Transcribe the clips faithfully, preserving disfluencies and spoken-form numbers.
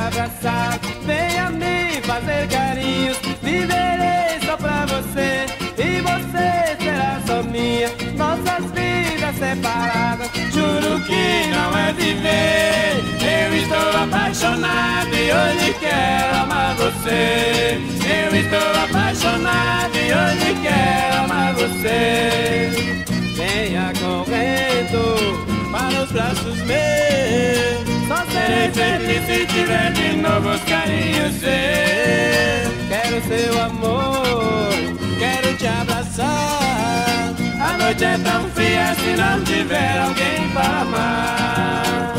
abraçar, venha me fazer carinhos. Viverei só pra você e você será só minha. Nossas vidas separadas, juro que não é viver. Eu estou apaixonado e hoje quero amar você. Eu estou apaixonado e hoje quero amar você. Venha correndo para os braços meus. Só serei feliz se tiver de novo os carinhos seus. Quero seu amor, quero te abraçar. A noite é tão fria se não tiver alguém para amar.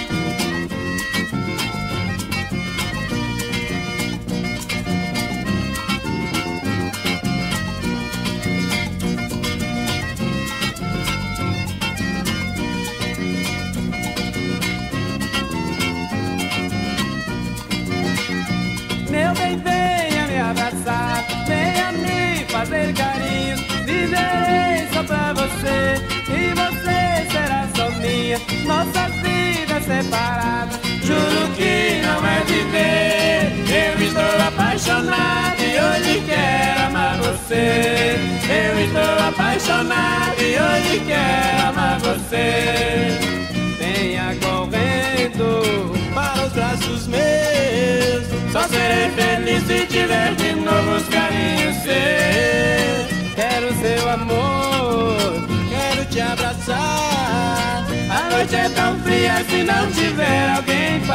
Meu bem, venha me abraçar, venha me fazer carinhos. Viverei só pra você e você será só minha. Nossas vidas separadas, juro que não é viver. Eu estou apaixonado e hoje quero amar você. Eu estou apaixonado e hoje quero amar você. Venha correndo para os braços meus. Só serei feliz se tiver de novo os carinhos seus. Quero seu amor, quero te abraçar. A noite é tão fria se não tiver alguém